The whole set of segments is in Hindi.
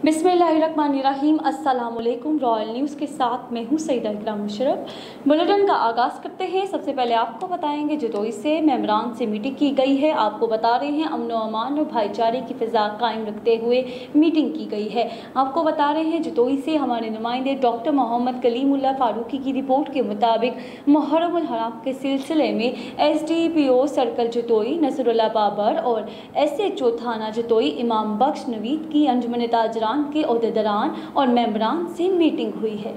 बिस्मिल्लाहिर्रहमानिर्रहीम। अस्सलामुअलैकुम। रॉयल न्यूज़ के साथ मैं हूँ सईदा इकराम मुशर्रफ। बुलेटिन का आगाज़ करते हैं। सबसे पहले आपको बताएंगे जदोई से मेंबरान से मीटिंग की गई है। आपको बता रहे हैं अमन व अमान और भाईचारे की फ़िज़ा कायम रखते हुए मीटिंग की गई है। आपको बता रहे हैं जदोई से हमारे नुमाइंदे डॉक्टर मोहम्मद कलीमुल्लाह फारूकी की रिपोर्ट के मुताबिक मुहर्रमुल हराम के सिलसिले में SDPO सर्कल जदोई नसरुल्लाह बाबर और SHO थाना जदोई इमाम बख्श नवीद की अंजुमन ताजरान के ओहदेदारान और मेंबरान से मीटिंग हुई है।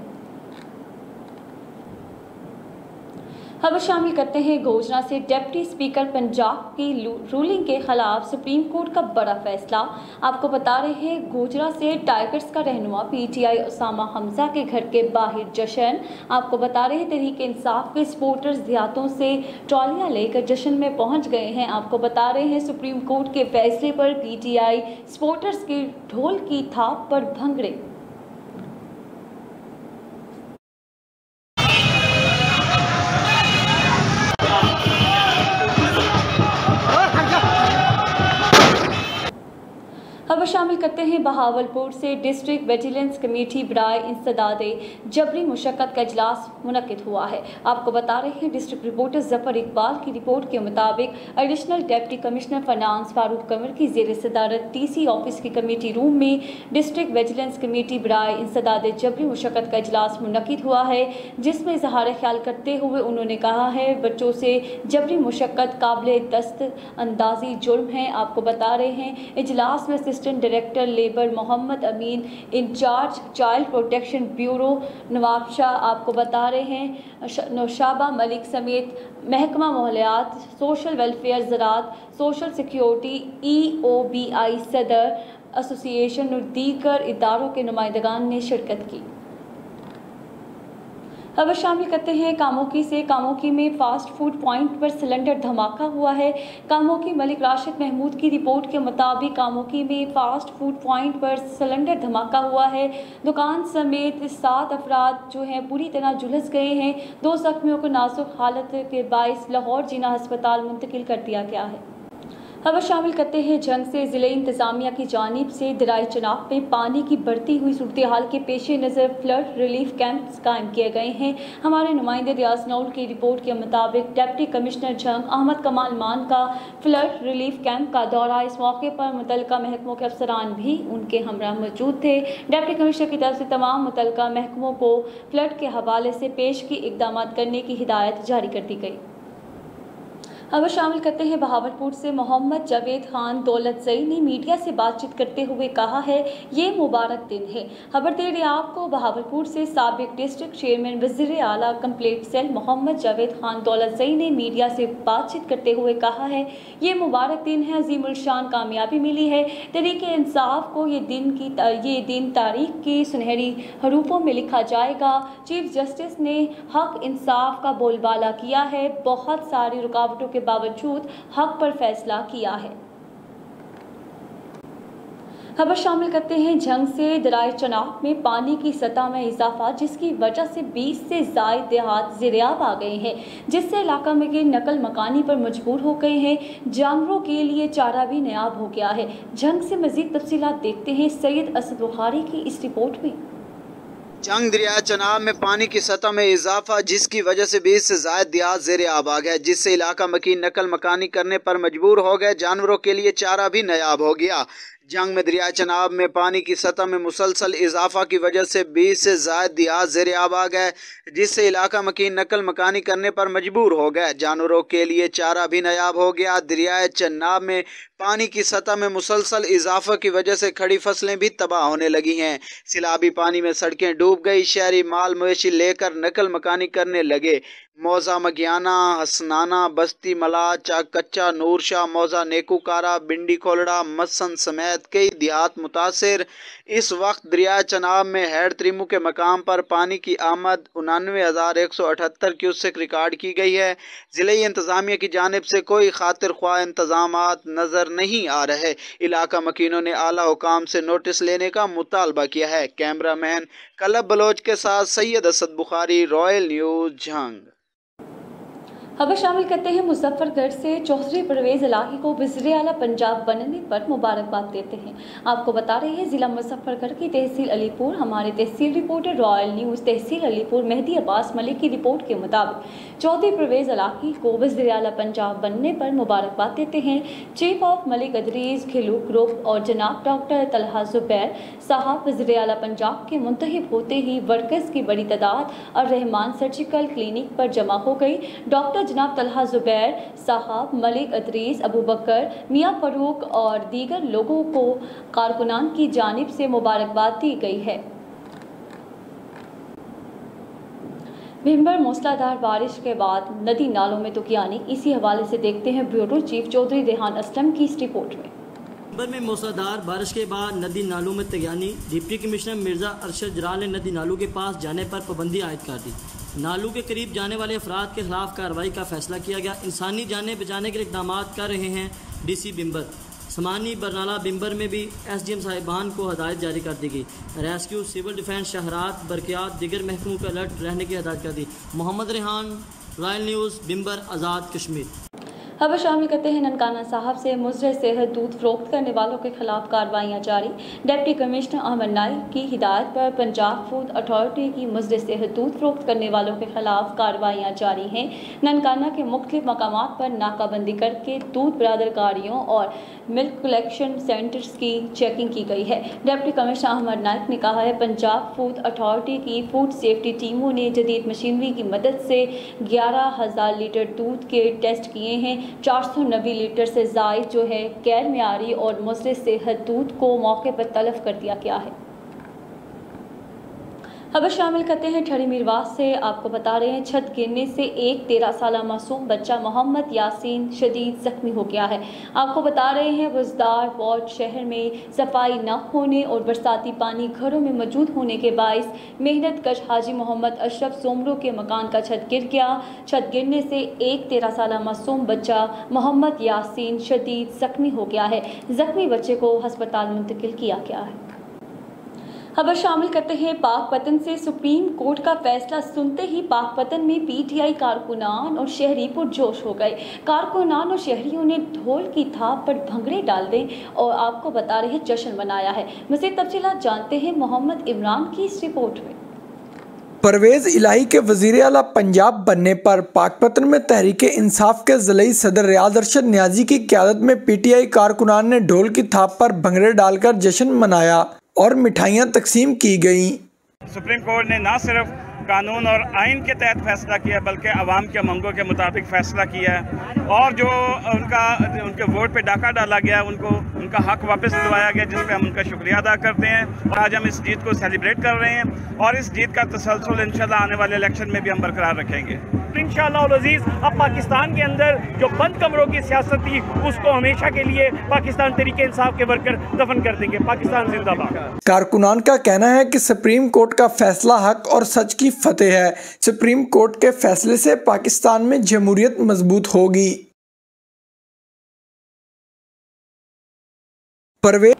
खबर शामिल करते हैं गोजरा से। डिप्टी स्पीकर पंजाब की रूलिंग के खिलाफ सुप्रीम कोर्ट का बड़ा फैसला। आपको बता रहे हैं गोजरा से टाइगर्स का रहनुमा PTI उसामा हमजा के घर के बाहर जश्न। आपको बता रहे हैं तहरीक इंसाफ के सपोर्टर्स देहातों से ट्रॉलियां लेकर जश्न में पहुंच गए हैं। आपको बता रहे हैं सुप्रीम कोर्ट के फैसले पर PTI सपोर्टर्स के ढोल की थाप पर भंगड़े। खबर शामिल करते हैं बहावलपुर से। डिस्ट्रिक्ट विजिलेंस कमेटी बराए इंसदादे जबरी मुशक्कत का इजलास मुनक्किद हुआ है। आपको बता रहे हैं डिस्ट्रिक्ट रिपोर्टर जफर इकबाल की रिपोर्ट के मुताबिक additional deputy commissioner finance Farooq Kanwar की जेर सदारत TC ऑफिस की कमेटी रूम में डिस्ट्रिक्ट विजिलेंस कमेटी बराए इंसदादे जबरी मुशक्कत का इजलास मुनक्किद हुआ है, जिसमें इजहार ख्याल करते हुए उन्होंने कहा है बच्चों से जबरी मुशक्कत काबिल दस्त अंदाजी जुर्म है। आपको बता रहे हैं इजलास में assistant director labour Mohammad Amin, incharge child protection bureau Nawab Shah, आपको बता रहे हैं नौशाबा मलिक समेत महकमा मोहलियात, सोशल वेलफेयर, ज़राअत, सोशल सिक्योरिटी, EOBI सदर एसोसिएशन और दीगर इदारों के नुमाइंदगान ने शिरकत की। खबर शामिल करते हैं कामोकी से। कामोकी में फास्ट फूड पॉइंट पर सिलेंडर धमाका हुआ है। कामोकी मलिक राशिद महमूद की रिपोर्ट के मुताबिक कामोकी में फास्ट फूड पॉइंट पर सिलेंडर धमाका हुआ है। दुकान समेत 7 अफराद जो हैं पूरी तरह झुलस गए हैं। 2 जख्मियों को नाजुक हालत के बाइस लाहौर जिला अस्पताल मुंतकिल कर दिया गया है। खबर शामिल करते हैं जंग से। ज़िले इंतज़ामिया की जानिब से दराए चनाब में पानी की बढ़ती हुई सूरत हाल के पेश नज़र फ्लड रिलीफ कैंप्स कायम किए गए हैं। हमारे नुमाइंदे रियाज नौल की रिपोर्ट के मुताबिक डिप्टी कमिश्नर जंग अहमद कमाल मान का फ्लड रिलीफ कैंप का दौरा। इस मौके पर मुतल्लिका महकमों के अफसरान भी उनके हमरा मौजूद थे। डिप्टी कमिश्नर की तरफ से तमाम मुतल्लिका महकमों को फ्लड के हवाले से पेश की इकदाम करने की हिदायत जारी कर दी गई। खबर शामिल करते हैं बहावलपुर से। मोहम्मद जावेद खान दौलतजई ने मीडिया से बातचीत करते हुए कहा है ये मुबारक दिन है। खबर दे रहे आपको बहावलपुर से। साबिक डिस्ट्रिक्ट चेयरमैन वज़ीर आला कंप्लेंट सेल मोहम्मद जावेद खान दौलतजई ने मीडिया से बातचीत करते हुए कहा है ये मुबारक दिन है, अजीमुल शान कामयाबी मिली है तहरीक इंसाफ को। ये दिन तारीख की सुनहरी हरूफों में लिखा जाएगा। चीफ जस्टिस ने हक इंसाफ का बोलबाला किया है, बहुत सारी रुकावटों के बावजूद हक पर फैसला किया है। खबर शामिल करते हैं जंग से। दराए चनाब में पानी की सतह में इजाफा, जिसकी वजह से 20 से ज़ायद देहात ज़ेरियाब आ गए हैं, जिससे इलाका में के नकल मकानी पर मजबूर हो गए हैं। जानवरों के लिए चारा भी नायाब हो गया है। जंग से मज़ीद तफसीलात देखते हैं सैयद असद बुखारी की इस रिपोर्ट में। जंग दरिया चनाब में पानी की सतह में इजाफा, जिसकी वजह से 20 से ज़ायद देहात ज़ेरे आब आ गए, जिससे इलाका मकीन नकल मकानी करने पर मजबूर हो गए। जानवरों के लिए चारा भी नायाब हो गया। जंग में दरिया चनाब में पानी की सतह में मुसलसल इजाफा की वजह से 20 से ज़ायद देहात ज़ेरे आब आ गए, जिससे इलाका मकीन नकल मकानी करने पर मजबूर हो गए। जानवरों के लिए चारा भी नायाब हो गया। दरिया चनाब में पानी की सतह में मुसलसल इजाफा की वजह से खड़ी फसलें भी तबाह होने लगी हैं। सैलाबी पानी में सड़कें डूब गई। शहरी माल मवेशी लेकर नकल मकानी करने लगे। मौजा मगियाना, हसनाना, बस्ती मला, चाक कच्चा, नूरशाह, मौजा नेकूकारा, बिंडी खोलड़ा, मसन समेत कई देहात मुतासर। इस वक्त दरिया चनाब में हेड त्रिमू के मकाम पर पानी की आमद 99,178 क्यूसेक रिकॉर्ड की गई है। ज़िले इंतज़ामिया की जानिब से कोई खातिर ख्वाह इंतजामात नज़र नहीं आ रहे। इलाका मकीनों ने आला हुकाम से नोटिस लेने का मुतालबा किया है। कैमरा मैन कलब बलोच के साथ सैयद असद बुखारी, रॉयल न्यूज़ जंग। खबर शामिल करते हैं मुजफ्फरगढ़ से। चौधरी परवेज इलाही को वज़ीर आला पंजाब बनने पर मुबारकबाद देते हैं। आपको बता रहे हैं जिला मुजफ्फरगढ़ की तहसील अलीपुर, हमारे तहसील रिपोर्टर रॉयल न्यूज़ तहसील अलीपुर मेहदी अब्बास मलिक की रिपोर्ट के मुताबिक चौधरी परवेज इलाही को वज़ीर आला पंजाब बनने पर मुबारकबाद देते हैं। Chief of Malik Idrees Khilu group और जनाब डॉक्टर तलहा ज़ुबैर साहब वज़ीर आला पंजाब के मुंतखब होते ही वर्कर्स की बड़ी तादाद और रहमान सर्जिकल क्लिनिक पर जमा हो गई। डॉक्टर जनाब तलहा ज़ुबैर साहब, मलिक अदरीस, अबू बकर, मियाँ फरूक और दीगर लोगों को कारकुनान की जानिब से मुबारकबाद दी गई है। भीमबर मूसलाधार बारिश के बाद नदी नालों में तुगयानी, इसी हवाले से देखते हैं ब्यूरो चीफ चौधरी रेहान असलम की इस रिपोर्ट में। भीमबर में मूसलाधार बारिश के बाद नदी नालों में तुगयानी, डिप्टी कमिश्नर मिर्जा अरशद जलाल ने नदी नालों के पास जाने पर पाबंदी आयद कर दी। नालों के करीब जाने वाले अफराद के खिलाफ कार्रवाई का फैसला किया गया। इंसानी जानें बचाने के लिए इक़दाम कर रहे हैं DC भीमबर। समानी बरनाला भीमबर में भी SDM साहिबान को हदायत जारी कर दी गई। रेस्क्यू, सिविल डिफेंस, शहरात, बरक़ियात, दिगर महकमों को अलर्ट रहने की हदायत कर दी। Mohammad Rehan, royal news, Bhimber, Azad Kashmir. खबर शामिल करते हैं ननकाना साहब से। मुजर सेहत दूध फरोख्त करने वालों के खिलाफ कार्रवाइयाँ जारी। डिप्टी कमिश्नर अहमद नाइक की हिदायत पर पंजाब फूड अथॉरिटी की मुजर सेहत दूध फरोख्त करने वालों के खिलाफ कार्रवाइयाँ जारी हैं। ननकाना के मुख्तलिफ मकामात पर नाकाबंदी करके दूध बरादरकारियों और मिल्क कलेक्शन सेंटर्स की चेकिंग की गई है। डिप्टी कमिश्नर अहमद नाइक ने कहा है पंजाब फूड अथॉरिटी की फूड सेफ्टी टीमों ने जदीद मशीनरी की मदद से 11,000 लीटर दूध के टेस्ट किए हैं। 490 लीटर से ज़ायद जो है गैर मियारी और मुज़र सेहत दूध को मौके पर तलब कर दिया गया है। खबर शामिल करते हैं ठड़ी मीरवास से। आपको बता रहे हैं छत गिरने से एक 13 साला मासूम बच्चा मोहम्मद यासीन शदीद जख्मी हो गया है। आपको बता रहे हैं बुज़दार वार्ड शहर में सफाई न होने और बरसाती पानी घरों में मौजूद होने के बाइस मेहनत कश हाजी मोहम्मद अशरफ सोमरो के मकान का छत गिर गया। छत गिरने से एक 13 साला मासूम बच्चा मोहम्मद यासीन शदीद जख्मी हो गया है। जख्मी बच्चे को हस्पताल मुंतकिल किया गया है। खबर शामिल करते हैं पाकपतन से। सुप्रीम कोर्ट का फैसला सुनते ही पाकपतन में PTI कारकुनान और शहरी पुरजोश हो गए। कारकुनान और शहरियों ने ढोल की थाप पर भंगड़े डाल दें और आपको बता रहे हैं जश्न मनाया है। मज़ीद तफसीलात जानते हैं मोहम्मद इमरान की इस रिपोर्ट में। परवेज इलाही के वज़ीर आला पंजाब बनने पर पाकपतन में तहरीक इंसाफ के ज़िलाई सदर रियाज अरशद नियाजी की क़यादत में PTI कारकुनान ने ढोल की थाप पर भंगड़े डालकर जश्न मनाया और मिठाइयाँ तकसीम की गईं। सुप्रीम कोर्ट ने न सिर्फ कानून और आइन के तहत फैसला किया बल्कि आवाम के मंगों के मुताबिक फैसला किया है और जो उनके वोट पे डाका डाला गया उनका हक वापस दिलवाया गया, जिस पे हम उनका शुक्रिया अदा करते हैं। और आज हम इस जीत को सेलिब्रेट कर रहे हैं और इस जीत का तसलसल इंशाल्लाह आने वाले इलेक्शन में भी हम बरकरार रखेंगे इंशाल्लाह उल अज़ीज़। अब पाकिस्तान के अंदर जो बंद कमरों की सियासत थी उसको हमेशा के लिए पाकिस्तान तहरीके इंसाफ के वर्कर दफन कर देंगे। पाकिस्तान जिंदाबाद। कारकुनान का कहना है कि सुप्रीम कोर्ट का फैसला हक और सच की फतेह है। सुप्रीम कोर्ट के फैसले से पाकिस्तान में जमहूरियत मजबूत होगी। परवेज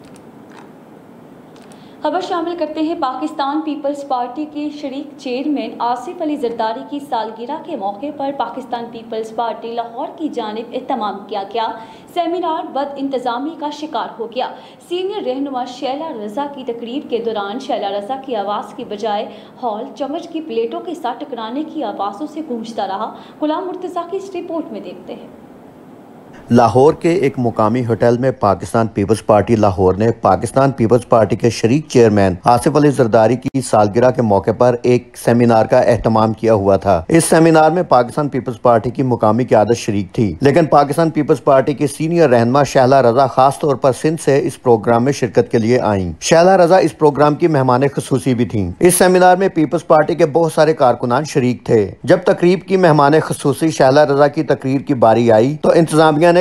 खबर शामिल करते हैं पाकिस्तान पीपल्स पार्टी के शरीक चेयरमैन आसिफ अली जरदारी की सालगिरह के मौके पर पाकिस्तान पीपल्स पार्टी लाहौर की जानिब एहतमाम किया गया। सेमिनार बद इंतज़ामी का शिकार हो गया। सीनियर रहनुमा शैला रज़ा की तकरीर के दौरान शैला रज़ा की आवाज़ की बजाय हॉल चम्मच की प्लेटों के साथ टकराने की आवाज़ों से गूंजता रहा। गुलाम मुर्तज़ा की इस रिपोर्ट में देखते हैं। लाहौर के एक मुकामी होटल में पाकिस्तान पीपल्स पार्टी लाहौर ने पाकिस्तान पीपल्स पार्टी के शरीक चेयरमैन आसिफ अली जरदारी की सालगिरह के मौके पर एक सेमिनार का एहतमाम किया हुआ था। इस सेमिनार में पाकिस्तान पीपल्स पार्टी की मुकामी क़यादत शरीक थी, लेकिन पाकिस्तान पीपल्स पार्टी की सीनियर रहनुमा शैला रज़ा खास तौर पर सिंध से इस प्रोग्राम में शिरकत के लिए आईं। शैला रज़ा इस प्रोग्राम की मेहमान खुसूसी भी थी। इस सेमिनार में पीपल्स पार्टी के बहुत सारे कारकुनान शरीक थे। जब तकरीब की मेहमान खुसूसी शैला रज़ा की तकरीर की बारी आई तो इंतजामिया ने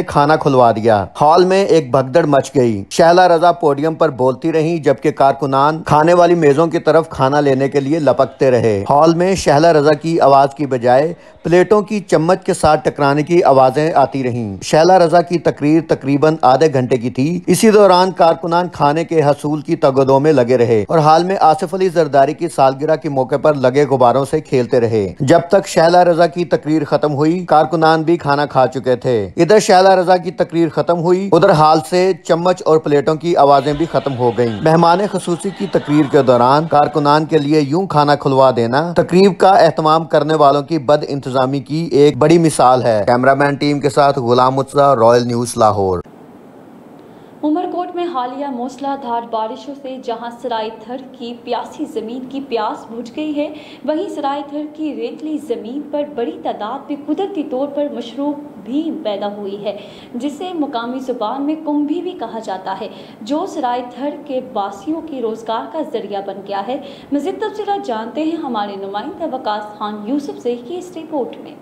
ने खाना खुलवा दिया। हॉल में एक भगदड़ मच गई। शहला रजा पोडियम पर बोलती रहीं, जबकि कारकुनान खाने वाली मेजों की तरफ खाना लेने के लिए लपकते रहे। हॉल में शहला रजा की आवाज की बजाय प्लेटों की चम्मच के साथ टकराने की आवाजें आती रहीं। शहला रजा की तकरीर तकरीबन आधे घंटे की थी। इसी दौरान कारकुनान खाने के हसूल की तगदों में लगे रहे और हाल में आसिफ अली जरदारी की सालगिरह के मौके पर लगे गुब्बारों से खेलते रहे। जब तक शहला रजा की तकरीर खत्म हुई, कारकुनान भी खाना खा चुके थे। इधर शहला रजा की तकरीर खत्म हुई, उधर हाल से चम्मच और प्लेटों की आवाजें भी खत्म हो गयी। मेहमान खुसूसी की तकरीर के दौरान कारकुनान के लिए यूं खाना खुलवा देना तकरीब का एहतमाम करने वालों की बद इंतजामी की एक बड़ी मिसाल है। कैमरामैन टीम के साथ गुलाम मुर्तज़ा, रॉयल न्यूज़, लाहौर। उमरकोट में हालिया मूसलाधार बारिशों से जहां सराय थर की प्यासी ज़मीन की प्यास बुझ गई है, वहीं सराय थर की रेतली ज़मीन पर बड़ी तादाद में कुदरती तौर पर मशरूब भी पैदा हुई है, जिसे मुकामी ज़ुबान में कुंभी भी कहा जाता है, जो सराय थर के वासियों की रोज़गार का जरिया बन गया है। मज़ीद तफसीलात जानते हैं हमारे नुमाइंदा वकास खान यूसुफ से की इस रिपोर्ट में।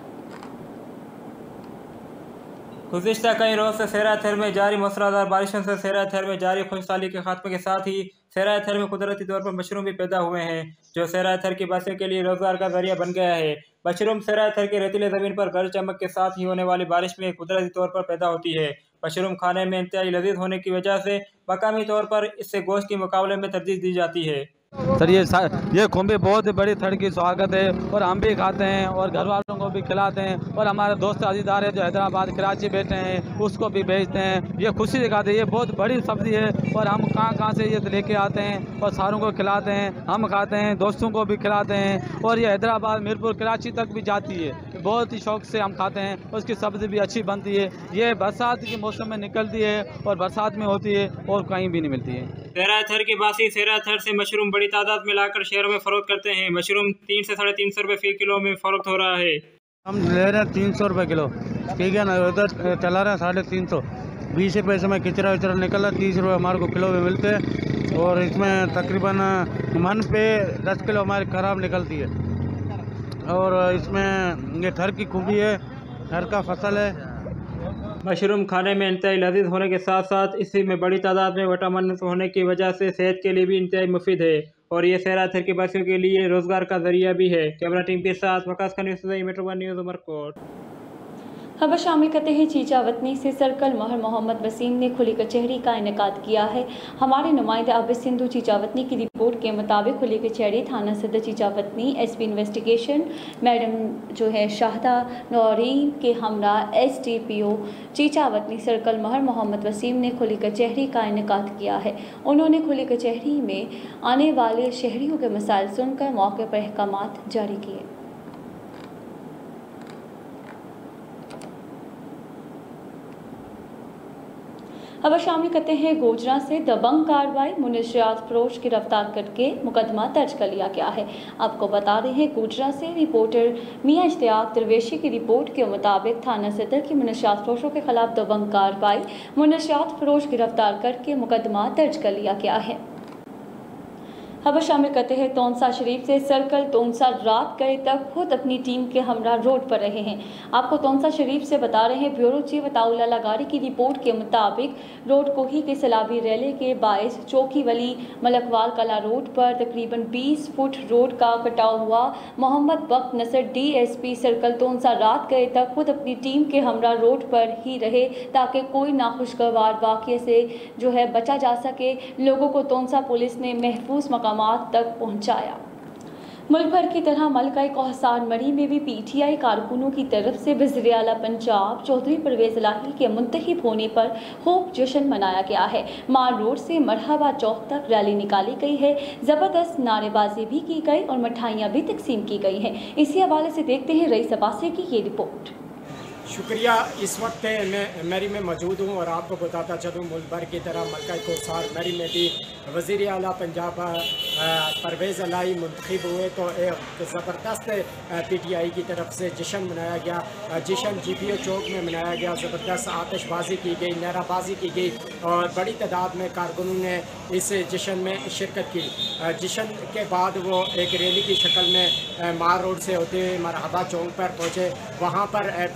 गुज़िश्ता कई रोज़ से सेरा थर में जारी मूसलाधार बारिशों से सेरा थर में जारी खुशहाली के खात्मे के साथ ही सेरा थर में कुदरती तौर पर मशरूम भी पैदा हुए हैं, जो सेरा थर की बस्तियों के लिए रोजगार का जरिया बन गया है। मशरूम सेरा थर की रेतीली ज़मीन पर गरज चमक के साथ ही होने वाली बारिश में कुदरती तौर पर पैदा होती है। मशरूम खाने में इंतहाई लजीज होने की वजह से मकामी तौर पर इससे गोश्त के मुकाबले में तरजीह दी जाती है। सर ये खुम्बे बहुत ही बड़ी थड़ की स्वागत है और हम भी खाते हैं और घर वालों को भी खिलाते हैं और हमारे दोस्त अजीदार है जो हैदराबाद कराची बैठे हैं उसको भी भेजते हैं। ये खुशी दिखाते हैं, ये बहुत बड़ी सब्जी है और हम कहाँ से ये लेके आते हैं और सारों को खिलाते हैं, हम खाते हैं, दोस्तों को भी खिलाते हैं और ये हैदराबाद मीरपुर कराची तक भी जाती है। बहुत ही शौक से हम खाते हैं। उसकी सब्ज़ी भी अच्छी बनती है। ये बरसात के मौसम में निकलती है और बरसात में होती है और कहीं भी नहीं मिलती है। सेरा थर के बासी सेरा थर से मशरूम बड़ी तादाद में लाकर शहरों में फ़रोख्त करते हैं। मशरूम 300 से 350 रुपये फ़ी किलो में फ़रोख्त हो रहा है। हम ले रहे हैं 300 रुपये किलो, ठीक है ना। उधर चला रहे हैं 350, 20 रुपये से मैं किचरा विचरा निकल रहा है, 30 रुपये हमारे को किलो में मिलते हैं और इसमें तकरीबन मन पे 10 किलो हमारी ख़राब निकलती है। और इसमें ये थर की खूबी है, थर का फसल है। मशरूम खाने में इंतहाई लजीज होने के साथ साथ इसी में बड़ी तादाद में विटामिन होने की वजह से सेहत के लिए भी इंतहाई मुफीद है और ये सेरा थर के बच्चों के लिए रोज़गार का जरिया भी है। कैमरा टीम के साथ वकास खान, मेट्रो 1 न्यूज़, उमरकोट। खबर शामिल करते हैं चीचावतनी से। सर्कल महर मोहम्मद वसीम ने खुली कचहरी का इनेकाद किया है। हमारे नुमाइंदे आबिद सिंधु चीचावतनी की रिपोर्ट के मुताबिक खुली कचहरी थाना सदर चीचावतनी एसपी इन्वेस्टिगेशन मैडम जो है शाहदा नौरीन के हमरा SDPO चीचावतनी सर्कल महर मोहम्मद वसीम ने खुली कचहरी का इनेकाद किया है। उन्होंने खुली कचहरी में आने वाले शहरियों के मसाइल सुनकर मौके पर अहकामात जारी किए। खबर शामिल करते हैं गोजरा से। दबंग कार्रवाई, मुनशियात फरोश गिरफ्तार करके मुकदमा दर्ज कर लिया गया है। आपको बता रहे हैं गोजरा से रिपोर्टर मियां इश्तियाक दरवेशी की रिपोर्ट के मुताबिक थाना सदर की मुनशियात फरोशों के खिलाफ दबंग कार्रवाई, मुनशियात फरोश गिरफ्तार करके मुकदमा दर्ज कर लिया गया है। खबर शामिल करते हैं तोनसा शरीफ से। सर्कल तोनसा रात गए तक खुद अपनी टीम के हमरा रोड पर रहे हैं। आपको तोनसा शरीफ से बता रहे हैं ब्यूरो चीफ अताउल्ला लगारी की रिपोर्ट के मुताबिक रोड कोही के सैलाबी रैली के बायस चौकी वली मलकवाल कला रोड पर तकरीबन 20 फुट रोड का कटाव हुआ। मोहम्मद बख्त नसर DSP सर्कल तोनसा रात गए तक खुद अपनी टीम के हमरा रोड पर ही रहे ताकि कोई नाखुशगवार वाक़ये से जो है बचा जा सके। लोगों को तोनसा पुलिस ने महफूज मकामात तक पहुंचाया। मुल्क भर की तरह मलका कोहसार मरी में भी PTI कारकुनों की तरफ से वज़ीर आला पंजाब चौधरी परवेज़ इलाही के मुंतखब होने पर खूब जश्न मनाया गया है। मार रोड से मरहबा चौक तक रैली निकाली गई है। ज़बरदस्त नारेबाजी भी की गई और मिठाइयाँ भी तकसीम की गई हैं। इसी हवाले से देखते हैं रईस अब्बासी की ये रिपोर्ट। शुक्रिया। इस वक्त मैं मरी में मौजूद हूँ और आपको बताता चलूँ मुल्क भर की तरह मलका कोहसार मरी में भी वज़ीर आला पंजाब परवेज़ इलाही मुंतखब हुए तो एक ज़बरदस्त PTI की तरफ से जश्न मनाया गया। जश्न GPO चौक में मनाया गया। ज़बरदस्त आतिशबाजी की गई, नाराबाजी की गई और बड़ी तादाद में कारकुनों ने इस जश्न में शिरकत की। जश्न के बाद वो एक रैली की शक्ल में मार रोड से होते हुए मरहबा चौक पर पहुँचे। वहाँ पर PTI के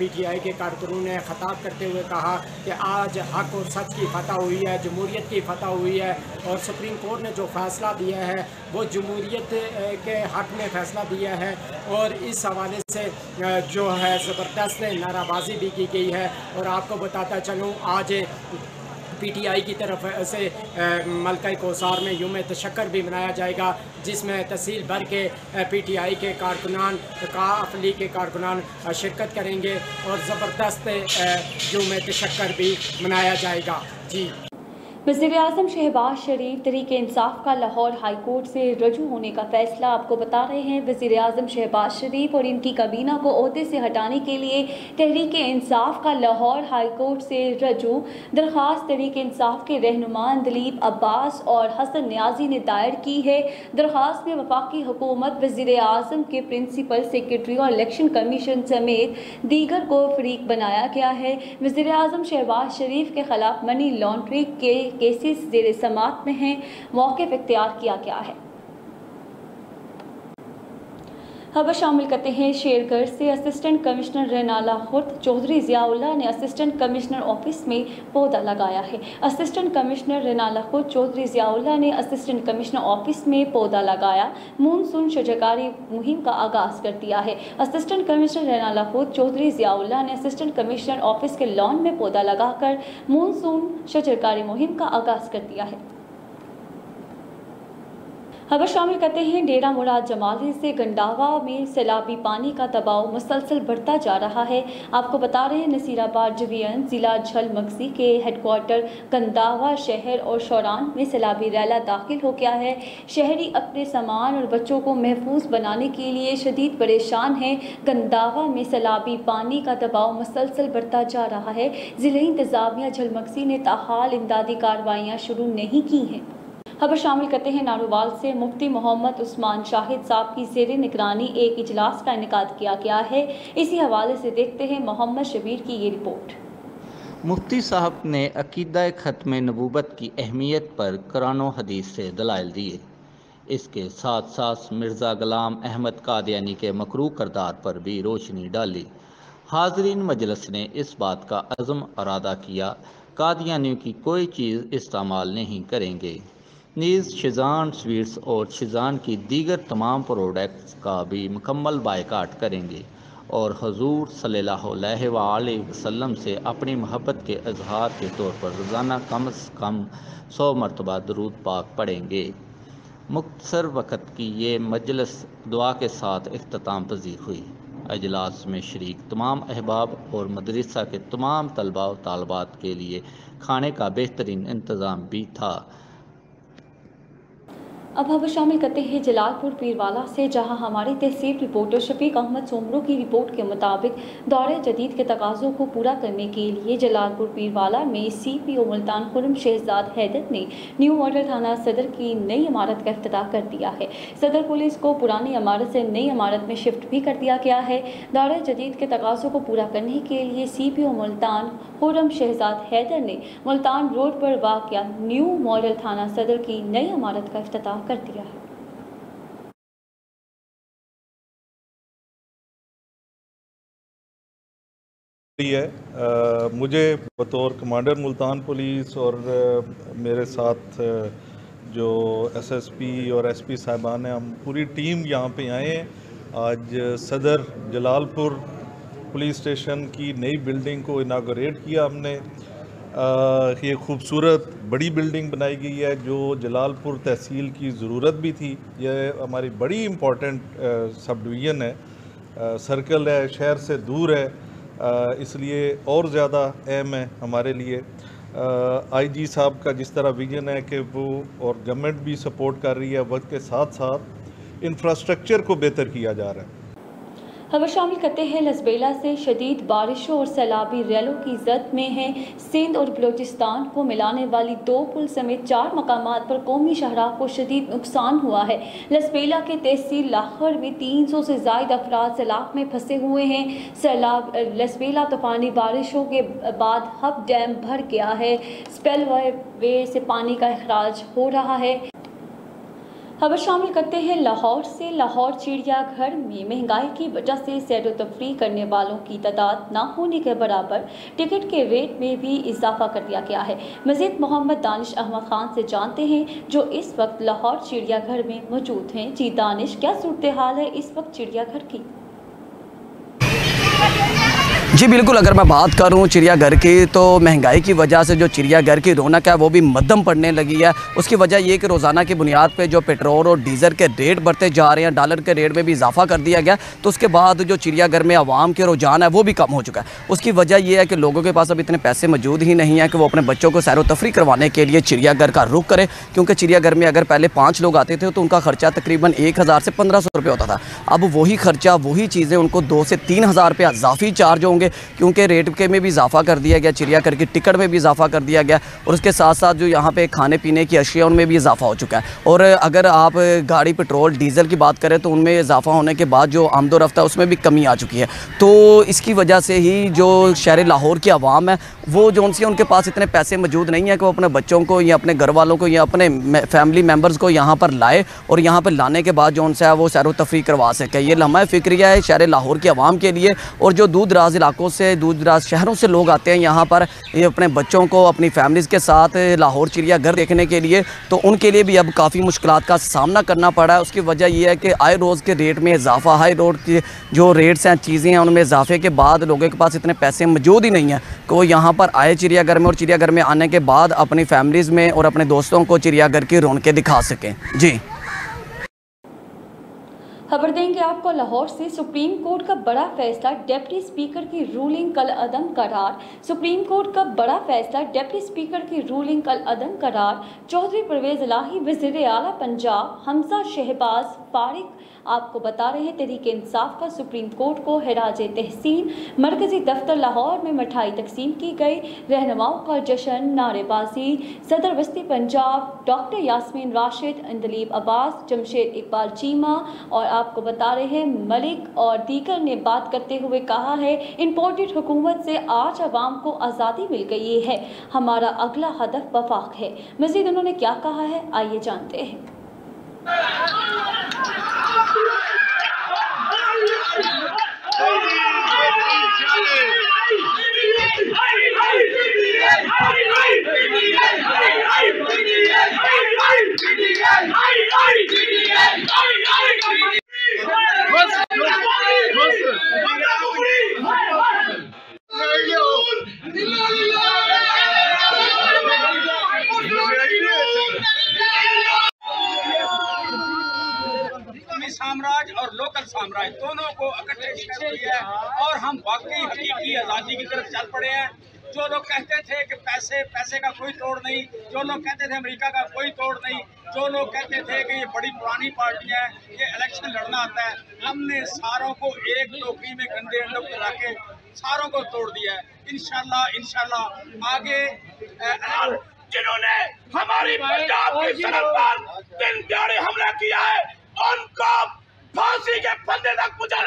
के कारकुनों ने खिताब करते हुए कहा कि आज हक और सच की फतह हुई है, जमहूरियत की फतह हुई है और सुप्रीम कोर्ट ने जो फ़ैसला दिया है वो जमहूरियत के हक़ में फ़ैसला दिया है। और इस हवाले से जो है ज़बरदस्त नाराबाजी भी की गई है। और आपको बताता चलूँ, आज PTI की तरफ से मलका कौसार में यूम तशक्कर भी मनाया जाएगा, जिसमें तहसील भर के PTI के कारकुनान, काफ लीग के कारकुनान शिरकत करेंगे और ज़बरदस्त यूम तशक्कर भी मनाया जाएगा। जी। वज़ीर-ए-आज़म शहबाज शरीफ तहरीक इंसाफ का लाहौर हाई कोर्ट से रजू होने का फैसला आपको बता रहे हैं। वज़ीर-ए-आज़म शहबाज शरीफ और इनकी काबीना को ओहदे से हटाने के लिए तहरीक इंसाफ का लाहौर हाई कोर्ट से रजू दरख्वास्त तहरीक इंसाफ के रहनुमा दिलीप अब्बास और हसन न्याजी ने दायर की है। दरख्वास्त में वफाकी हुकूमत, वज़ीर-ए-आज़म के प्रिंसिपल सेक्रेटरी और इलेक्शन कमीशन समेत दीगर को फरीक बनाया गया है। वज़ीर-ए-आज़म शहबाज शरीफ के खिलाफ मनी लॉन्ड्रिंग के केसेस ज़ेरे समाअत में हैं। मौक़िफ़ इख्तियार किया गया है। खबर शामिल करते हैं शेरगढ़ से। असिस्टेंट कमिश्नर रेनाला खुर्द चौधरी ज़ियाउल्लाह ने असिस्टेंट कमिश्नर ऑफिस में पौधा लगाया है। असिस्टेंट कमिश्नर रेनाला खुर्द चौधरी ज़ियाउल्लाह ने असिस्टेंट कमिश्नर ऑफिस में पौधा लगाया, मूनसून शजरकारी मुहिम का आगाज़ कर दिया है। असिस्टेंट कमिश्नर रेनाला खुर्द चौधरी ज़ियाउल्लाह ने असिस्टेंट कमिश्नर ऑफिस के लॉन में पौधा लगाकर मूनसून शजरकारी मुहिम का आगाज़ कर दिया है। खबर शामिल करते हैं डेरा मुराद जमाली से। गंडावा में सैलाबी पानी का दबाव मुसलसल बढ़ता जा रहा है। आपको बता रहे हैं नसीराबाद डिवीजन ज़िला झलमगसी के हेडक्वार्टर गंडावा शहर और शौरान में सैलाबी रैला दाखिल हो गया है। शहरी अपने सामान और बच्चों को महफूज बनाने के लिए शदीद परेशान हैं। गंडावा में सैलाबी पानी का दबाव मुसलसल बढ़ता जा रहा है। ज़िला इंतज़ामिया झलमगसी ने ताहाल इमदादी कार्रवाइयाँ शुरू नहीं की हैं। खबर शामिल करते हैं नारोवाल से। मुफ्ती मोहम्मद उस्मान शाहिद साहब की ज़ेरे निगरानी एक इजलास का इनेकाद किया गया है। इसी हवाले से देखते हैं मोहम्मद शबीर की ये रिपोर्ट। मुफ्ती साहब ने अकीदा ख़त्म नबूवत की अहमियत पर कुरान व हदीस से दलाइल दिए। इसके साथ साथ मिर्ज़ा ग़ुलाम अहमद कादियानी के मकरू करदार पर भी रोशनी डाली। हाज़रीन मजलिस ने इस बात का अज़म इरादा किया, कादियानियों की कोई चीज़ इस्तेमाल नहीं करेंगे। नीज़ शिज़ान स्वीट्स और शिज़ान की दीगर तमाम प्रोडक्ट्स का भी मुकम्मल बायकाट करेंगे और हुज़ूर सल्लल्लाहु अलैहि वसल्लम से अपनी मोहब्बत के इजहार के तौर पर रोज़ाना कम से कम 100 मरतबा दरूद पाक पढ़ेंगे। मुख्तसर वक़्त की ये मजलिस दुआ के साथ इख्तिताम पज़ीर हुई। अजलास में शरीक तमाम अहबाब और मदरसा के तमाम तलबा व तालबात के लिए खाने का बेहतरीन इंतज़ाम भी था। अब खबर शामिल करते हैं जलालपुर पीरवाला से, जहां हमारी तहसील रिपोर्टर शफीक अहमद सोमरो की रिपोर्ट के मुताबिक दौरे जदीद के तकाज़ों को पूरा करने के लिए जलालपुर पीरवाला में CPO मुल्तान खुर्रम शहजाद हैदर ने न्यू मॉडल थाना सदर की नई इमारत का इफ्तिताह कर दिया है। सदर पुलिस को पुरानी इमारत से नई इमारत में शिफ्ट भी कर दिया गया है। दौरे जदीद के तकाज़ों को पूरा करने के लिए CPO मुल्तान खुर्रम शहजाद हैदर ने मुल्तान रोड पर वाक़या न्यू मॉडल थाना सदर की नई इमारत का इफ्तिताह कर दिया है। मुझे बतौर कमांडर मुल्तान पुलिस और मेरे साथ जो SSP और SP साहिबान हैं, हम पूरी टीम यहाँ पे आए हैं। आज सदर जलालपुर पुलिस स्टेशन की नई बिल्डिंग को इनागोरेट किया हमने। ये खूबसूरत बड़ी बिल्डिंग बनाई गई है जो जलालपुर तहसील की ज़रूरत भी थी। यह हमारी बड़ी इम्पोर्टेंट सब डिवीज़न है, सर्कल है, शहर से दूर है, इसलिए और ज़्यादा अहम है हमारे लिए। IG साहब का जिस तरह विजन है कि वो और गवर्नमेंट भी सपोर्ट कर रही है, वक्त के साथ साथ इंफ्रास्ट्रक्चर को बेहतर किया जा रहा है। खबर शामिल करते हैं लसबेला से। शदीद बारिशों और सैलाबी रैलों की जद में है। सिंध और बलूचिस्तान को मिलाने वाली 2 पुल समेत 4 मकामात पर कौमी शहराह को शदीद नुकसान हुआ है। लसबेला के तहसील लाहौर में 300 से ज़ायद अफराद सैलाब में फंसे हुए हैं। सैलाब लसबेला तूफ़ानी बारिशों के बाद हब डैम भर गया है। स्पेल वे से पानी का अखराज हो रहा है। खबर शामिल करते हैं लाहौर से। लाहौर चिड़ियाघर में महंगाई की वजह से सैर व तफरीह करने वालों की तादाद न होने के बराबर टिकट के रेट में भी इजाफा कर दिया गया है। मज़ीद मोहम्मद दानिश अहमद खान से जानते हैं जो इस वक्त लाहौर चिड़ियाघर में मौजूद हैं। जी दानिश, क्या सूरत हाल है इस वक्त चिड़ियाघर की? जी बिल्कुल, अगर मैं बात करूं चिड़ियाघर की तो महंगाई की वजह से जो चिड़ियाघर की रौनक है वो भी मध्यम पड़ने लगी है। उसकी वजह ये कि रोज़ाना की बुनियाद पे जो पेट्रोल और डीज़ल के रेट बढ़ते जा रहे हैं, डॉलर के रेट में भी इजाफा कर दिया गया, तो उसके बाद जो चिड़ियाघर में आवाम के रुझान है वो भी कम हो चुका है। उसकी वजह यह है कि लोगों के पास अब इतने पैसे मौजूद ही नहीं है कि वो अपने बच्चों को सैर व तफरीह करवाने के लिए चिड़ियाघर का रुख करें, क्योंकि चिड़ियाघर में अगर पहले 5 लोग आते थे तो उनका खर्चा तकरीबन 1000 से 1500 रुपये होता था। अब वही खर्चा, वही चीज़ें उनको 2 से 3000 रुपये इजाफी चार्ज होंगे, क्योंकि रेट के में भी इजाफा कर दिया गया, चिड़ियाघर की टिकट में भी इजाफा कर दिया गया, और उसके साथ साथ जो यहाँ पे खाने पीने की अशिया उनमें भी इजाफा हो चुका है। और अगर आप गाड़ी पेट्रोल डीज़ल की बात करें तो उनमें इजाफा होने के बाद जो आमदोरफ्त है उसमें भी कमी आ चुकी है। तो इसकी वजह से ही जो शहर लाहौर की आवाम है वो जो उनसे उनके पास इतने पैसे मौजूद नहीं है कि वो अपने बच्चों को या अपने घर वालों को या अपने फैमिली मेम्बर्स को यहाँ पर लाए और यहाँ पर लाने के बाद जो उनसे है वो सैर व तफरीह करवा सके। ये लम्हा फ़िक्रिया है शहर लाहौर की आवाम के लिए। और जो दूर दराज इलाकों से, दूर दराज शहरों से लोग आते हैं यहाँ पर ये अपने बच्चों को अपनी फैमिलीज़ के साथ लाहौर चिड़ियाघर देखने के लिए, तो उनके लिए भी अब काफ़ी मुश्किलात का सामना करना पड़ा है। उसकी वजह यह है कि आए रोज़ के रेट में इजाफा, हाई रोड के जो रेट्स हैं, चीज़ें हैं, उनमें इजाफे के बाद लोगों के पास इतने पैसे मौजूद ही नहीं है कि वो यहाँ पर आए चिड़ियाघर में और चिड़ियाघर में आने के बाद अपनी फैमिलीज़ में और अपने दोस्तों को चिड़ियाघर की रौनकें दिखा सकें। जी खबर देंगे आपको लाहौर से। सुप्रीम कोर्ट का बड़ा फैसला, डिप्टी स्पीकर की रूलिंग कल अदम करार। सुप्रीम कोर्ट का बड़ा फैसला, डिप्टी स्पीकर की रूलिंग कल अदम करार। चौधरी परवेज़ इलाही, वज़ीर आला पंजाब हमजा शहबाज फारिग आपको बता रहे हैं तहरीक इंसाफ का सुप्रीम कोर्ट को खराज तहसीन। मरकजी दफ्तर लाहौर में मिठाई तकसीम की गई, रहनुमाओं का जश्न, नारेबाजी। सदर वस्ती पंजाब डॉक्टर यास्मीन राशिद, अंदलीब अब्बास, जमशेद इकबाल चीमा और आपको बता रहे हैं मलिक और दीगर ने बात करते हुए कहा है इम्पोर्टेड हुकूमत से आज अवाम को आज़ादी मिल गई है, हमारा अगला हदफ वफाक है। मज़ीद उन्होंने क्या कहा है, आइए जानते हैं। साम्राज्य और लोकल साम्राज्य दोनों को इकट्ठे किया है और हम वाकई हकीकी आज़ादी की तरफ चल पड़े हैं। जो लोग कहते थे कि पैसे का कोई तोड़ नहीं, जो लोग कहते थे अमेरिका का कोई तोड़ नहीं, जो लोग कहते थे कि ये बड़ी पुरानी पार्टी है, ये इलेक्शन लड़ना आता है, हमने सारों को एक टोकरी में गंदे अंडों को लाके सारों को तोड़ दिया है। इंशाल्लाह आगे जिन्होंने हमारी पंजाब की सरहद पर दिन दिहाड़े हमला किया है उनको फांसी के फंदे तक पहुंचाने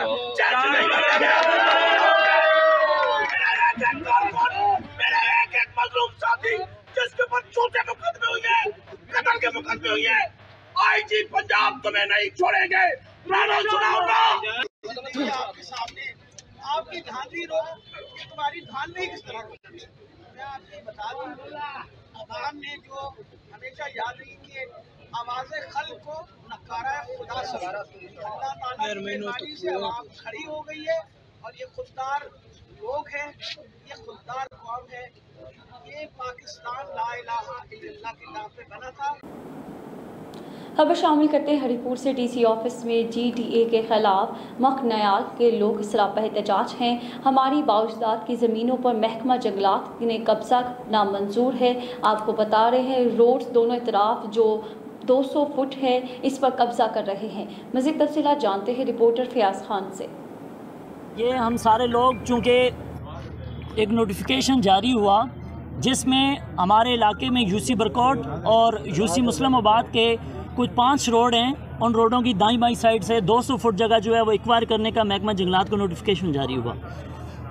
मेरा एक मजलूम साथी जिसके ऊपर झूठे मुकदमे हुए हैं, कत्ल के मुकदमे हुए हैं, आईजी पंजाब तुम्हें नहीं छोड़ेंगे। राणा सुनाऊंगा आपके सामने, आपकी धांधली तुम्हारी धांधली किस तरह मैं आपको बता दूं। अवाम ने जो हमेशा याद रही कि आवाज़े खल्क को नकारा खुदा से, अल्लाह ताला की मेहरबानी से आवाम खड़ी हो गई है और ये खुददार लोग हैं, ये खुददार कौम है। ये पाकिस्तान ला इलाहा इल्लल्लाह के नाम पे बना था। खबर शामिल करते हैं हरिपुर से। डीसी ऑफिस में GDA के खिलाफ मखनयाल के लोग सरापा एहतजाज हैं। हमारी बाउजदाद की ज़मीनों पर महकमा जंगलात ने कब्जा नामंजूर है। आपको बता रहे हैं रोड्स दोनों तरफ जो 200 फुट है इस पर कब्जा कर रहे हैं। मज़ीद तफसीलात जानते हैं रिपोर्टर फयाज खान से। ये हम सारे लोग चूँकि एक नोटिफिकेशन जारी हुआ जिसमें हमारे इलाके में UC बरकोट और UC मुस्लिमाबाद के कुछ 5 रोड हैं, उन रोडों की दाईं बाईं साइड से 200 फुट जगह जो है वो एक्वायर करने का महकमा जंगलात को नोटिफिकेशन जारी हुआ।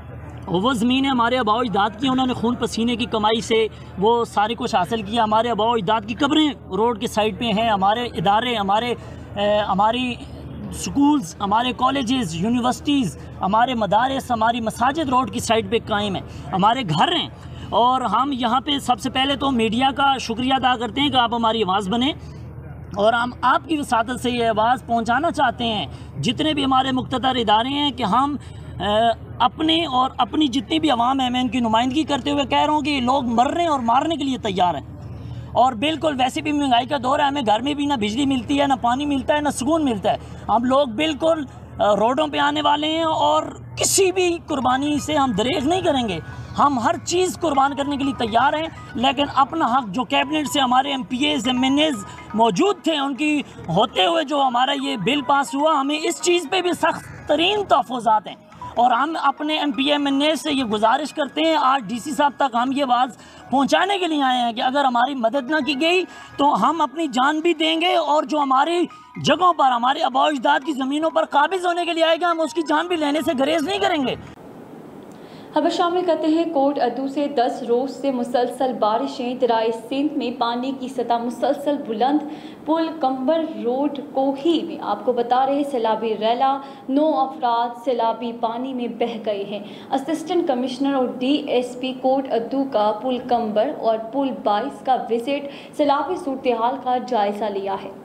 वो ज़मीन है हमारे आबाओ अजदाद की, उन्होंने खून पसीने की कमाई से वो सारी कुछ हासिल किया। हमारे आबाओ अजदाद की कब्रें रोड के साइड पे हैं, हमारे इदारे, हमारी स्कूल्स, हमारे कॉलेजेस, यूनिवर्सिटीज़, हमारे मदारस, हमारी मसाजिद रोड की साइड पे कायम है, हमारे घर हैं। और हम यहाँ पे सबसे पहले तो मीडिया का शुक्रिया अदा करते हैं कि आप हमारी आवाज़ बने, और हम आपकी वसादत से ये आवाज़ पहुँचाना चाहते हैं जितने भी हमारे मुख्तदर इदारे हैं कि हम अपने और अपनी जितनी भी आवाम है, मैं उनकी नुमाइंदगी करते हुए कह रहा हूँ कि लोग मरने और मारने के लिए तैयार हैं। और बिल्कुल वैसे भी महंगाई का दौर है, हमें घर में भी ना बिजली मिलती है, ना पानी मिलता है, ना सुकून मिलता है। हम लोग बिल्कुल रोडों पे आने वाले हैं और किसी भी कुर्बानी से हम दरेज नहीं करेंगे। हम हर चीज़ कुर्बान करने के लिए तैयार हैं, लेकिन अपना हक जो कैबिनेट से हमारे MPAs MNAs मौजूद थे उनकी होते हुए जो हमारा ये बिल पास हुआ, हमें इस चीज़ पे भी सख्त तरीन तहफ़्फ़ुज़ात हैं। और हम अपने MPA MNA से ये गुजारिश करते हैं, आज DC साहब तक हम ये आवाज़ पहुंचाने के लिए आए हैं कि अगर हमारी मदद ना की गई तो हम अपनी जान भी देंगे, और जो हमारी जगहों पर, हमारे आबाओ अजदाद की ज़मीनों पर काबिज़ होने के लिए आएगा, हम उसकी जान भी लेने से गुरेज़ नहीं करेंगे। खबर शामिल करते हैं कोट अद्दू से 10 रोज़ से मुसलसल बारिशें, दराए सिंध में पानी की सतह मुसलसल बुलंद, पुल कंबर रोड कोही में आपको बता रहे सैलाबी रैला, 9 अफराद सैलाबी पानी में बह गए हैं। असिस्टेंट कमिश्नर और DSP कोट अद्दू का पुल कंबर और पुल 22 का विजिट सैलाबी सूरत हाल का जायजा लिया है।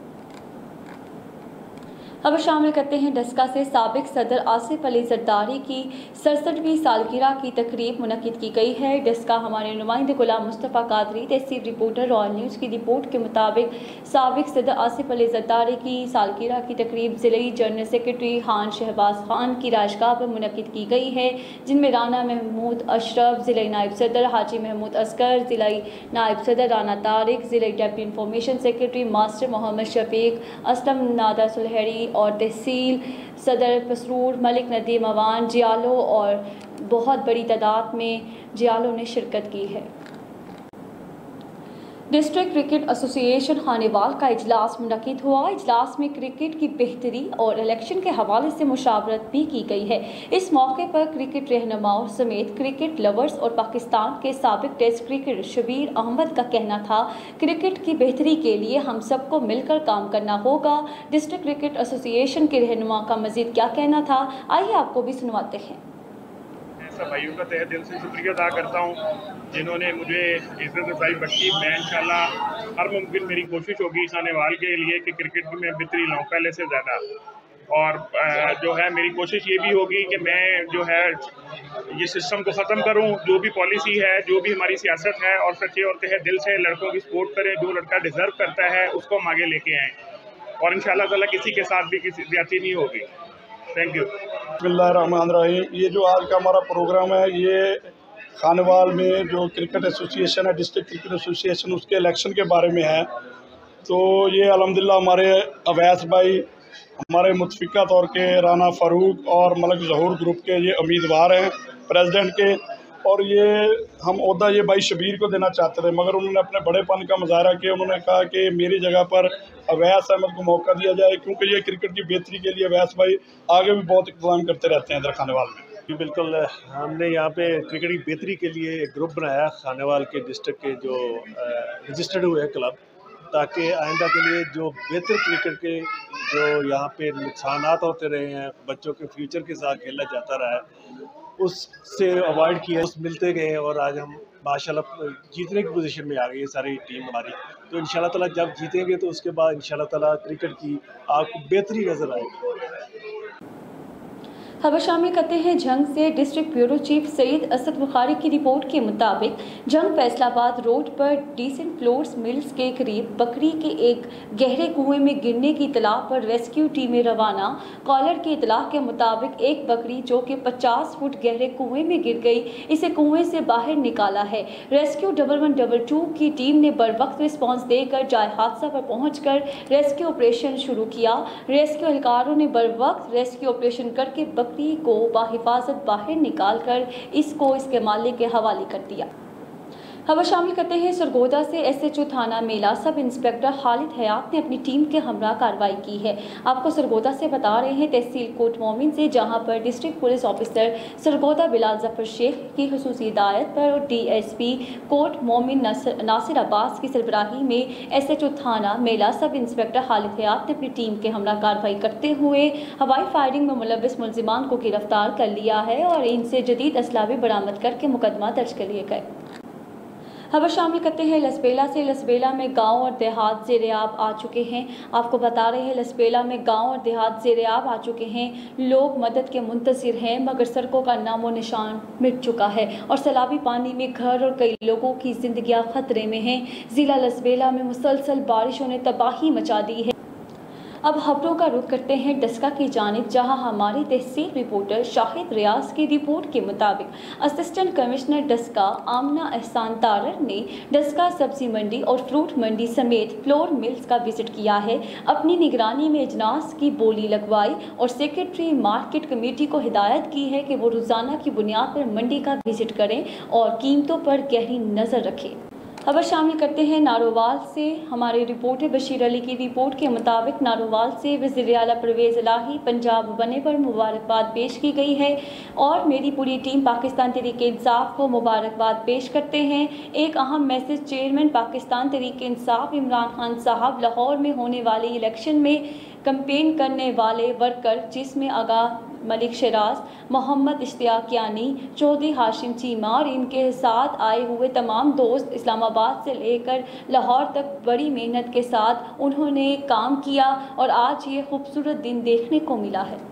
अब शामिल करते हैं डस्का से साबिक सदर आसिफ अली जरदारी की 67वीं सालगिरह की तकरीब मुनक्किद की गई है। डस्का हमारे नुमाइंदे गुलाम मुस्तफ़ा कादरी तहसील रिपोर्टर रॉयल न्यूज़ की रिपोर्ट के मुताबिक साबिक सदर आसिफ अली जरदारी की सालगिरह की तकरीब ज़िले जनरल सेक्रेटरी खान शहबाज खान की राजगाह पर मुनक्किद की गई है, जिनमें राना महमूद अशरफ, ज़िले नायब सदर हाजी महमूद असगर, ज़िले नायब सदर राना तारिक, ज़िले deputy information secretary master Mohammad Shafiq, Aslam Nada Sulehri और तहसील सदर पसरूर मलिक नदीम अवान जियालो और बहुत बड़ी तादाद में जियालों ने शिरकत की है। डिस्ट्रिक्ट क्रिकेट एसोसिएशन खानेवाल का इजलास मुनक्किद हुआ। इजलास में क्रिकेट की बेहतरी और इलेक्शन के हवाले से मुशावरत भी की गई है। इस मौके पर क्रिकेट रहनुमाओं समेत क्रिकेट लवर्स और पाकिस्तान के साबिक टेस्ट क्रिकेटर शबीर अहमद का कहना था, क्रिकेट की बेहतरी के लिए हम सबको मिलकर काम करना होगा। डिस्ट्रिक्ट क्रिकेट एसोसिएशन के रहनुमा का मजीद क्या कहना था, आइए आपको भी सुनवाते हैं। भाइयों का तहे दिल से शुक्रिया अदा करता हूँ जिन्होंने मुझे इज्जत अफजाई बख्शी। मैं इंशाल्लाह हर मुमकिन मेरी कोशिश होगी इस आने वाल के लिए कि क्रिकेट में मैं बेहतरी लाऊँ पहले से ज़्यादा, और जो है मेरी कोशिश ये भी होगी कि मैं जो है ये सिस्टम को ख़त्म करूँ, जो भी पॉलिसी है, जो भी हमारी सियासत है, और सच्चे और तहे दिल से लड़कों की सपोर्ट करें। जो लड़का डिज़र्व करता है उसको हम आगे लेके आएँ, और इंशाल्लाह ताला किसी के साथ भी किसी ज़्यादती नहीं होगी। Thank you. बिस्मिल्लाहिर्रहमानिर्रहीम। ये जो आज का हमारा प्रोग्राम है, ये खानेवाल में जो क्रिकेट एसोसिएशन है, डिस्ट्रिक्ट क्रिकेट एसोसिएशन, उसके इलेक्शन के बारे में है। तो ये अल्हम्दुलिल्लाह हमारे अवैस भाई, हमारे मुतफिका तौर के राना फ़ारूक और मलिक ज़हूर ग्रुप के ये उम्मीदवार हैं प्रेसिडेंट के, और ये हम ओहदा ये भाई शबीर को देना चाहते थे, मगर उन्होंने अपने बड़ेपन का मुजाहरा किया। उन्होंने कहा कि मेरी जगह पर अवैस अहमद को मौका दिया जाए, क्योंकि ये क्रिकेट की बेहतरी के लिए अवैस भाई आगे भी बहुत इंतजाम करते रहते हैं इधर खानेवाल में। बिल्कुल, हमने यहाँ पे क्रिकेट की बेहतरी के लिए एक ग्रुप बनाया खानेवाल के डिस्ट्रिक्ट के जो रजिस्टर्ड हुए क्लब, ताकि आइंदा के लिए जो बेहतर क्रिकेट के जो यहाँ पे नुकसानात होते रहे हैं, बच्चों के फ्यूचर के साथ खेला जाता रहा है, उससे अवॉइड किया, उस मिलते गए, और आज हम माशाल्लाह जीतने की पोजीशन में आ गई है सारी टीम हमारी। तो इंशाल्लाह ताला जब जीतेंगे तो उसके बाद इंशाल्लाह ताला क्रिकेट की आपको बेहतरी नज़र आएगी। खबर शामिल करते हैं जंग से। District bureau chief Saeed Asad Bukhari की रिपोर्ट के मुताबिक जंग फैसलाबाद रोड पर डिसेंट फ्लोर्स मिल्स के करीब बकरी के एक गहरे कुएं में गिरने की इतला पर रेस्क्यू टीमें रवाना। कॉलर की इतला के मुताबिक एक बकरी जो कि 50 फुट गहरे कुएं में गिर गई, इसे कुएं से बाहर निकाला है। रेस्क्यू 1112 की टीम ने बर वक्त रिस्पॉन्स देकर जाए हादसा पर पहुंचकर रेस्क्यू ऑपरेशन शुरू किया। रेस्क्यू एहलकारों ने बर वक्त रेस्क्यू ऑपरेशन करके बकरी को बाहिफाजत बाहर निकालकर इसको इसके मालिक के हवाले कर दिया। खबर शामिल करते हैं सरगोदा से। SHO थाना मेला सब इंस्पेक्टर खालिद हयात ने अपनी टीम के हमरा कार्रवाई की है। आपको सरगोदा से बता रहे हैं तहसील कोट मोमिन से, जहां पर district police officer Sargodha Bilal Zafar Sheikh की खुसूसी हिदायत पर और DSP कोट मोमिन नासिर अब्बास की सरबराही में SHO थाना मेला सब इंस्पेक्टर खालिद हयात ने अपनी टीम के हमरा कार्रवाई करते हुए हवाई फायरिंग में मुलव्विस मुलजिमान को गिरफ्तार कर लिया है और इनसे जदीद असला भी बरामद करके मुकदमा दर्ज कर लिए गए। खबर शामिल करते हैं लसबेला से। लसबेला में गांव और देहात ज़ेर-ए-आब आ चुके हैं। आपको बता रहे हैं लसबेला में गांव और देहात ज़ेर-ए-आब आ चुके हैं। लोग मदद के मुंतज़िर हैं, मगर सड़कों का नामो निशान मिट चुका है और सैलाबी पानी में घर और कई लोगों की जिंदगियां खतरे में हैं। ज़िला लसबेला में मुसलसल बारिशों ने तबाही मचा दी है। अब खबरों का रुख करते हैं डस्का की जानिब, जहां हमारी तहसील रिपोर्टर शाहिद रियाज की रिपोर्ट के मुताबिक असिस्टेंट कमिश्नर डस्का आमना एहसान तारर ने डस्का सब्जी मंडी और फ्रूट मंडी समेत फ्लोर मिल्स का विजिट किया है। अपनी निगरानी में अजनास की बोली लगवाई और सेक्रेटरी मार्केट कमेटी को हिदायत की है कि वो रोज़ाना की बुनियाद पर मंडी का विजिट करें और कीमतों पर गहरी नज़र रखें। खबर शामिल करते हैं नारोवाल से। हमारे रिपोर्टर बशीर अली की रिपोर्ट के मुताबिक नारोवाल से वज़ीर आला परवेज़ इलाही पंजाब बनने पर मुबारकबाद पेश की गई है और मेरी पूरी टीम पाकिस्तान तहरीक इंसाफ को मुबारकबाद पेश करते हैं। एक अहम मैसेज, चेयरमैन पाकिस्तान तहरीक इंसाफ इमरान खान साहब लाहौर में होने वाले इलेक्शन में कैंपेन करने वाले वर्कर जिसमें आगा मलिक शराज, मोहम्मद इश्तियाक यानी, चौधरी हाशिम चीमा और इनके साथ आए हुए तमाम दोस्त इस्लामाबाद से लेकर लाहौर तक बड़ी मेहनत के साथ उन्होंने काम किया और आज ये खूबसूरत दिन देखने को मिला है।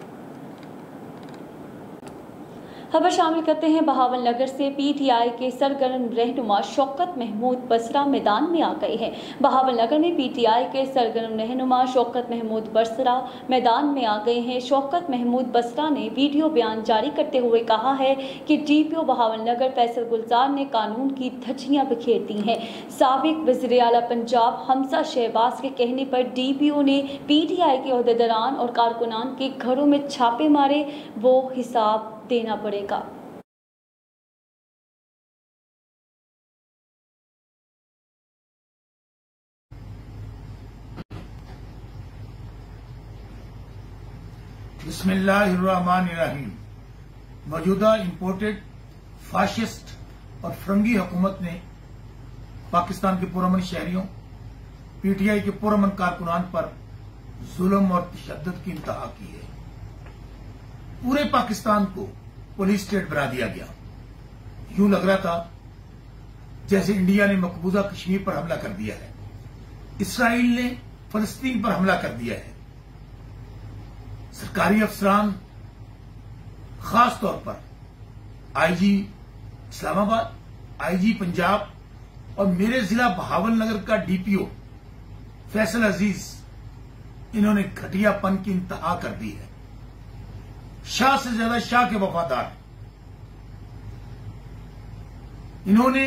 खबर शामिल करते हैं बहावल नगर से। PTI के सरगर्म रहनुमा शौकत महमूद बसरा मैदान में आ गए हैं। बहावल नगर में PTI के सरगर्म रहनुमा शौकत महमूद बसरा मैदान में आ गए हैं। शौकत महमूद बसरा ने वीडियो बयान जारी करते हुए कहा है कि DPO बहावल नगर फैसल गुलजार ने कानून की धज्जियां बिखेर दी हैं। साबिक वज़ीर आला पंजाब हमजा शहबाज के कहने पर DPO ने PTI के ओहदेदारान और कारकुनान के घरों में छापे मारे, वो हिसाब देना पड़ेगा। बिस्मिल्लाहिर्रहमानिर्रहीम। मौजूदा इंपोर्टेड फाशिस्ट और फरंगी हुकूमत ने पाकिस्तान के पुरअमन शहरियों, PTI के पुरअमन कारकुनान पर जुल्म और तशद्दुद की इंतहा की है। पूरे पाकिस्तान को पुलिस स्टेट बना दिया गया। यूं लग रहा था जैसे इंडिया ने मकबूजा कश्मीर पर हमला कर दिया है, इसराइल ने फलस्तीन पर हमला कर दिया है। सरकारी अफसरान, खास तौर पर IG इस्लामाबाद, IG पंजाब और मेरे जिला बहावल नगर का DPO फैसल अजीज, इन्होंने घटियापन की इंतहा कर दी है। शाह से ज्यादा शाह के वफादार। इन्होंने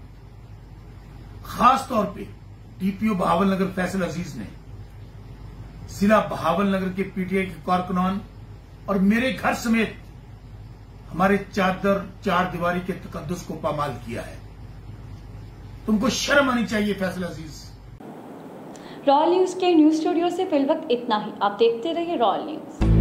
खास तौर पे DPO बहावल नगर फैसल अजीज ने जिला बहावल नगर के PTI के कारकुनान और मेरे घर समेत हमारे चार दीवारी के तकद्दुस को पामाल किया है। तुमको शर्म आनी चाहिए फैसल अजीज। रॉयल न्यूज के न्यूज स्टूडियो से फिल वक्त इतना ही। आप देखते रहिए रॉयल न्यूज।